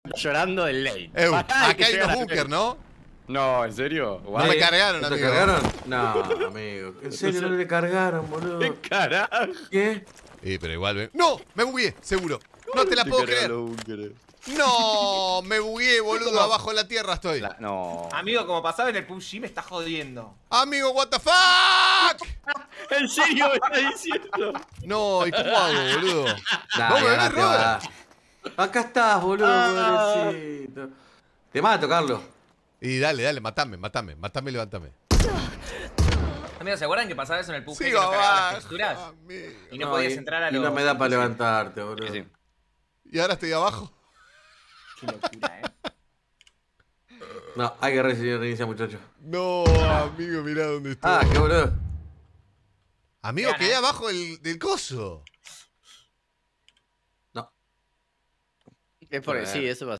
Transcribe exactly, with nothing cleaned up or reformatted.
llorando del lane. Eh, Pará, acá que hay llega unos la bunkers, lane. ¿no? No, ¿en serio? No me cargaron, ¿No te amigo. cargaron? No, amigo. ¿En serio no le cargaron, ¿Qué boludo? carajo? ¿Qué? Eh, pero igual ven. ¡No! Me bugué, seguro. No te la Te puedo cargan creer. los búnkeres. No, me bugué, boludo. ¿Cómo? Abajo de la tierra estoy. La- No. Amigo, como pasaba en el P U B G, me está jodiendo. Amigo, what the fuck. ¿En serio me está diciendo? No, ¿y cómo hago, boludo? Nah, No me ya ves, te Robert. va. Acá estás, boludo, Ah. pobrecito. Te mato, Carlos. Y dale, dale, matame, matame, matame y levantame. Amigos, ¿se acuerdan que pasaba eso en el P U B G? Sigo Que no cargaban las abajo, texturas? amigo. Y no, podías y- entrar a y los... no me da para levantarte, boludo. Sí, sí. Y ahora estoy abajo. Qué locura, eh. No, hay que recibir reiniciar, muchachos. No, amigo, mirá dónde estoy. Ah, qué boludo. Amigo, Gana. quedé abajo del, del coso. No. Es porque sí, eso pasa.